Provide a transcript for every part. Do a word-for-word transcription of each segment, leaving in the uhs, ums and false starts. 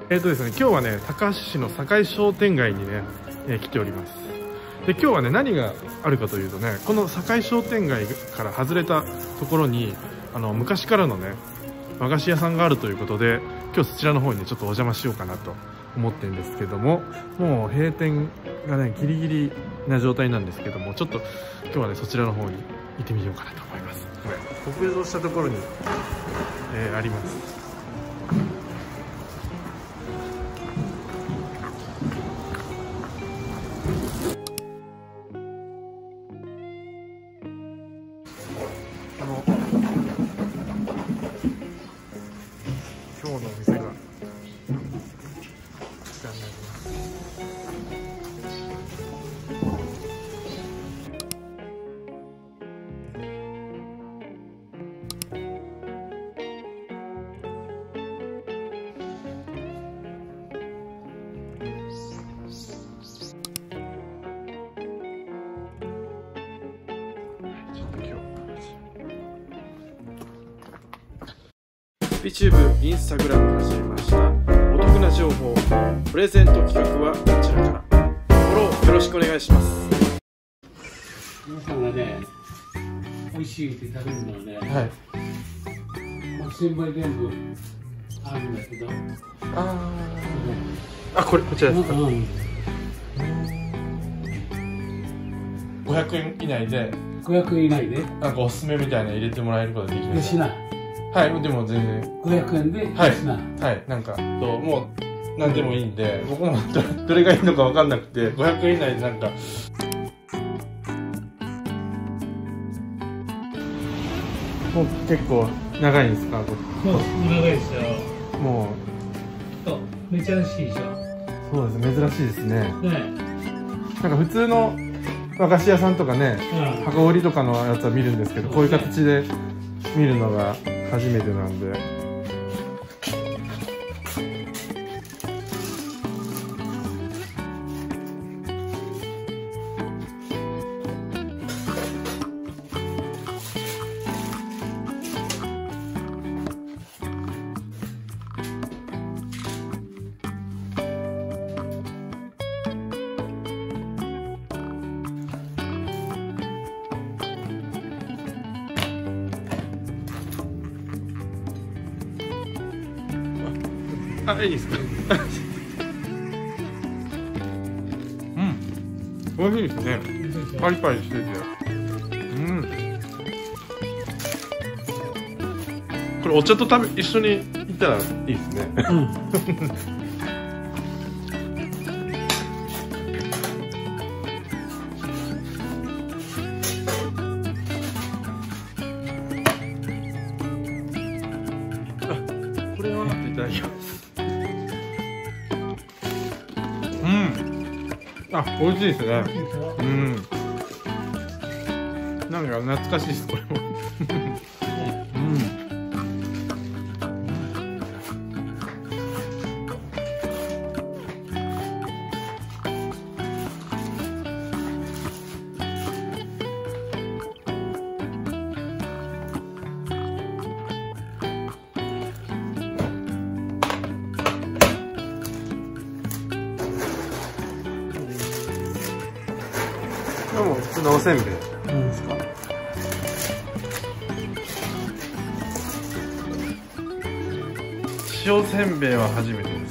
えっとですね、今日はね、高橋市の堺商店街にね、えー、来ております。で、今日はね、何があるかというとね、この堺商店街から外れたところに、あの、昔からのね、和菓子屋さんがあるということで、今日そちらの方にね、ちょっとお邪魔しようかなと思ってるんですけども、もう閉店がね、ギリギリな状態なんですけども、ちょっと今日はね、そちらの方に行ってみようかなと思います。これ、国営したところに、えー、あります。あの今日のお店がこちらになります。YouTube、Instagram 始めました。お得な情報、プレゼント企画はこちらから。フォローよろしくお願いします。 皆さんがね、美味しいって食べるのはね、はい、せんばい全部あるんだけど、ああ、これこちらですか。 うん、 ごひゃくえん以内で、 ごひゃくえん以内で、 なんかおすすめみたいな入れてもらえることできますか。はい、でも全然ごひゃくえんではい、はい、なんかもう何でもいいんで、僕もどれがいいのか分かんなくて、ごひゃくえん以内でなんかもう結構長いんですか。 そう、長いですよ。 もうそう、珍しいでしょ。 そうです、珍しいですね。 ね、 なんか普通の和菓子屋さんとかね、うん、箱売りとかのやつは見るんですけど、こういう形で見るのが初めてなんで。あ、いいですか。うん、美味しいですね。パリパリしてて、うん。これお茶と食べ一緒にいったらいいですね。うん。これは待っていただきます。うん、あ、美味しいですね。うん、なんか懐かしいです、これも。うん、でも普通のおせんべいですか。塩せんべいは初めてです。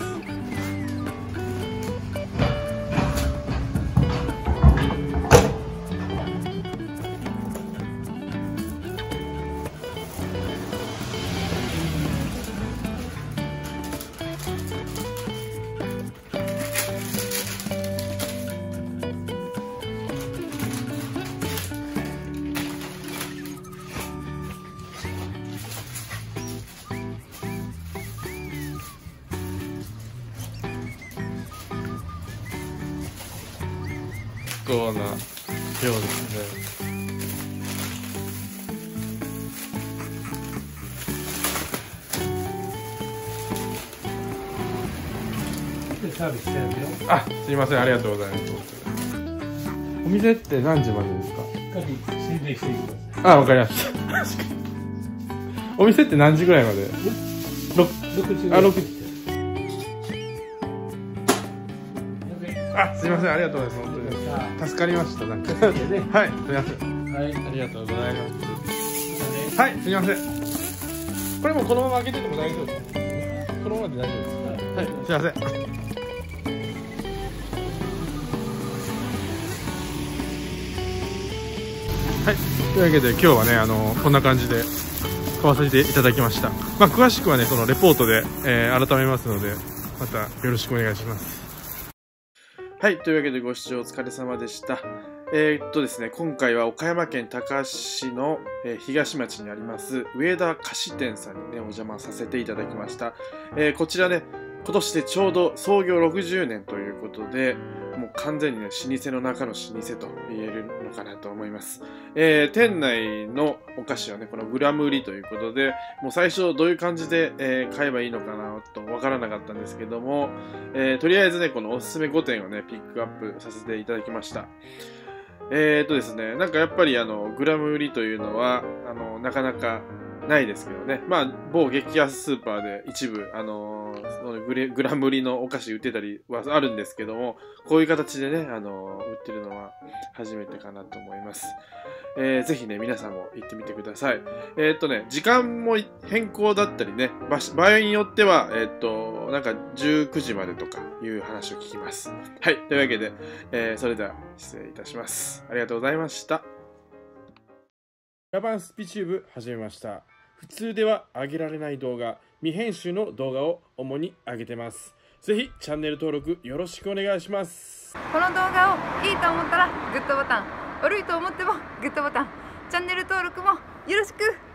結構な量ですね。 サービスしてるよ。 あ、すいません、ありがとうございます。お店って何時までですか。 宣伝してください。 あ、わかりました。お店って何時ぐらいまで。 ろくじ。 あ、ろくじ。 あ、すみません、ありがとうございます。本当に助かりました。なんかはい、すみません。はい、ありがとうございます。はい、すみません。これもこのまま開けてても大丈夫です。このままで大丈夫です。はい、すみません。はい、というわけで今日はね、あのこんな感じで買わせていただきました。まあ、詳しくはね、そのレポートで、えー、改めますので、またよろしくお願いします。はい、というわけでご視聴お疲れ様でした。えー、っとですね、今回は岡山県高梁市の、えー、東町にあります上田菓子店さんにね、お邪魔させていただきました。えー、こちらね、今年でちょうど創業ろくじゅうねんということで、もう完全にね、老舗の中の老舗と言えるのかなと思います。えー、店内のお菓子はね、このグラム売りということで、もう最初どういう感じで、えー、買えばいいのかなとわからなかったんですけども、えー、とりあえずね、このおすすめごてんをね、ピックアップさせていただきました。えーとですね、なんかやっぱりあの、グラム売りというのは、あの、なかなかないですけどね。まあ、某激安スーパーで一部、あのー、そのグレグラム売りのお菓子売ってたりはあるんですけども、こういう形でね、あのー、売ってるのは初めてかなと思います。えー、ぜひね、皆さんも行ってみてください。えー、っとね、時間も変更だったりね、場, 場合によっては、えー、っと、なんかじゅうくじまでとかいう話を聞きます。はい、というわけで、えー、それでは失礼いたします。ありがとうございました。ガバンスピチューブ始めました。普通では上げられない動画、未編集の動画を主に上げてます。ぜひチャンネル登録よろしくお願いします。 この動画をいいと思ったらグッドボタン、悪いと思ってもグッドボタン、チャンネル登録もよろしく。